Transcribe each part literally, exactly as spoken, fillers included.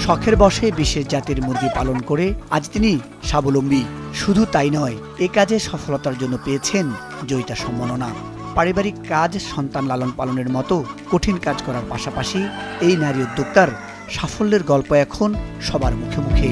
শখের বশে বিশেষ জাতের মুরগি পালন করে আজ তিনি স্বাবলম্বী। শুধু তাই নয়, এ কাজে সফলতার জন্য পেয়েছেন জয়িতা সম্মাননা। পারিবারিক কাজ, সন্তান লালন পালনের মতো কঠিন কাজ করার পাশাপাশি এই নারী উদ্যোক্তার সাফল্যের গল্প এখন সবার মুখে মুখে।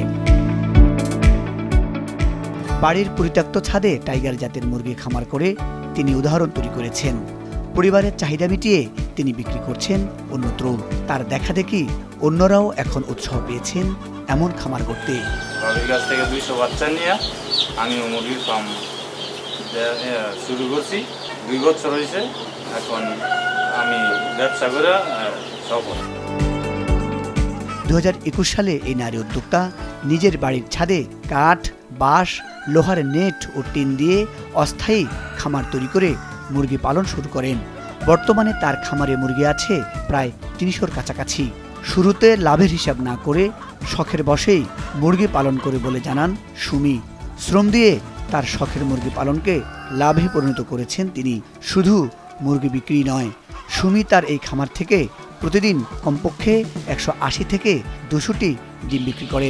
বাড়ির পরিত্যক্ত ছাদে টাইগার জাতের মুরগি খামার করে তিনি উদাহরণ তৈরি করেছেন। পরিবারের চাহিদা মিটিয়ে তিনি বিক্রি করছেন অন্যত্র। তার দেখা দেখি অন্যরাও এখন উৎসাহ পেয়েছেন এমন খামার করতে। বাড়ির কাছ থেকে দুইশো বাচ্চা নিয়ে আমি মুরগির ফার্ম শুরু করছি। দুই বছর হয়েছে, এখন আমি ব্যবসা করে সফল। দু হাজার একুশ সালে এই নারী উদ্যোক্তা নিজের বাড়ির ছাদে কাঠ, বাঁশ, লোহার নেট ও টিন দিয়ে অস্থায়ী খামার তৈরি করে মুরগি পালন শুরু করেন। বর্তমানে তার খামারে মুরগি আছে প্রায় তিনশোর কাছাকাছি। শুরুতে লাভের হিসাব না করে শখের বশেই মুরগি পালন করে বলে জানান সুমি। শ্রম দিয়ে তার শখের মুরগি পালনকে লাভে পরিণত করেছেন তিনি। শুধু মুরগি বিক্রি নয়, সুমি তার এই খামার থেকে প্রতিদিন কমপক্ষে একশো আশি থেকে দুশোটি ডিম বিক্রি করেন।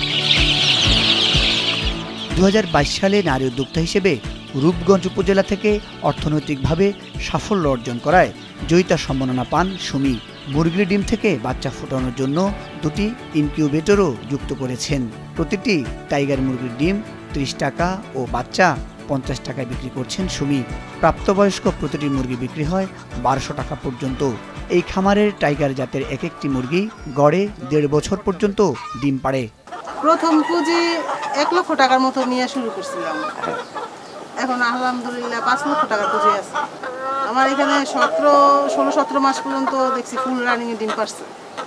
দু হাজার বাইশ সালে নারী উদ্যোক্তা হিসেবে রূপগঞ্জ উপজেলা থেকে অর্থনৈতিকভাবে সাফল্য অর্জন করায় জয়িতা সম্মাননা পান সুমি। মুরগির ডিম থেকে বাচ্চা ফোটানোর জন্য দুটি ইনকিউবেটরও যুক্ত করেছেন। প্রতিটি টাইগার মুরগির ডিম ত্রিশ টাকা ও বাচ্চা পঞ্চাশ টাকায় বিক্রি করছেন সুমি। প্রাপ্তবয়স্ক প্রতিটি মুরগি বিক্রি হয় বারোশো টাকা পর্যন্ত। এই খামারের টাইগার জাতের এক একটি মুরগি গড়ে দেড় বছর পর্যন্ত ডিম পাড়ে। প্রথম পুঁজি এক লক্ষ টাকার মতো নিয়ে শুরু করছিলাম, এখন আলহামদুলিল্লাহ পাঁচ লক্ষ টাকার পুঁজি আছে। আমার এখানে সতেরো ষোলো সতেরো মাস পর্যন্ত দেখছি ফুল রানিং ডিম পারছে।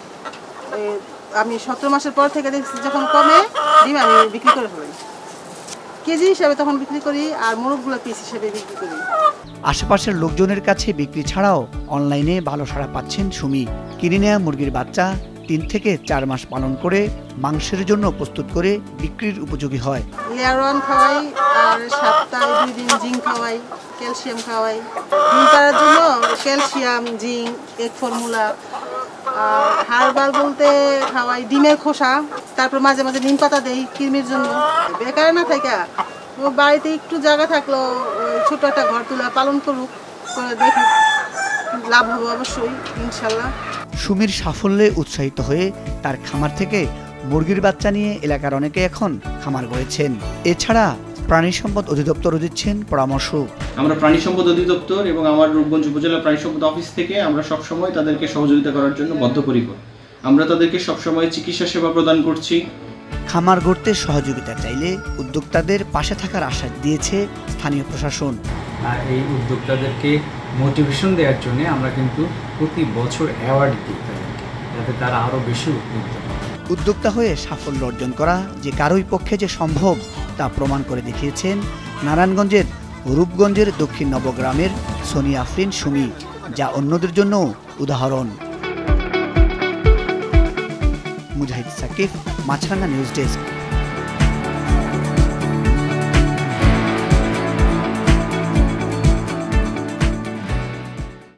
আমি সতেরো মাসের পর থেকে দেখছি যখন কমে ডিম আমি বিক্রি করে ফেলি, কেজি হিসাবে তখন বিক্রি করি, আর মোরগগুলো পিস হিসেবে বিক্রি করি। আশেপাশের লোকজনের কাছে বিক্রি ছাড়াও অনলাইনে ভালো সাড়া পাচ্ছেন সুমি। কিনে নেওয়া মুরগির বাচ্চা তিন থেকে চার মাস পালন করে মাংসের জন্য প্রস্তুত করে বিক্রির উপযোগী হয়। লেয়ার ওয়ান খাওয়াই, আর সপ্তাহে দুই দিন জিঙ্ক খাওয়াই, ক্যালসিয়াম খাওয়াই। ডিম পাড়ার জন্য ক্যালসিয়াম, জিঙ্ক, এক ফর্মুলা, আর হারবাল বলতে খাওয়াই ডিমের খোসা। তারপর মাঝে মাঝে নিম পাতা দেই কৃমির জন্য। বেকার না থাকা বাড়িতে একটু জায়গা থাকলো ছোট একটা ঘর তুলে পালন করুক, করে দেখি লাভ হবে অবশ্যই ইনশাল্লাহ। সুমির সাফল্যে উৎসাহিত হয়ে তার খামার থেকে মুরগির বাচ্চা নিয়ে এলাকার অনেকে এখন খামার গড়েছেন। এছাড়া প্রাণী সম্পদ অধিদপ্তরও দিচ্ছেন পরামর্শ। আমরা প্রাণী সম্পদ অধিদপ্তর এবং আমার রূপগঞ্জ উপজেলা প্রাণী সম্পদ অফিস থেকে আমরা সবসময় তাদেরকে সহযোগিতা করার জন্য বদ্ধপরিকর। আমরা তাদেরকে সবসময় চিকিৎসা সেবা প্রদান করছি। খামার গড়তে সহযোগিতা চাইলে উদ্যোক্তাদের পাশে থাকার আশ্বাস দিয়েছে স্থানীয় প্রশাসন। এই উদ্যোক্তাদেরকে মোটিভেশন দেওয়ার জন্য আমরা কিন্তু প্রতি বছর অ্যাওয়ার্ড দিই তাদেরকে, যাতে তারা আরও বেশি উদ্যোক্তা উদ্যোক্তা হয়ে সাফল্য অর্জন করা যে কারোই পক্ষে যে সম্ভব তা প্রমাণ করে দেখিয়েছেন নারায়ণগঞ্জের রূপগঞ্জের দক্ষিণ নবগ্রামের সোনিয়া আফরিন সুমি, যা অন্যদের জন্য উদাহরণ। Mujahid Sakib, Maasranga news desk.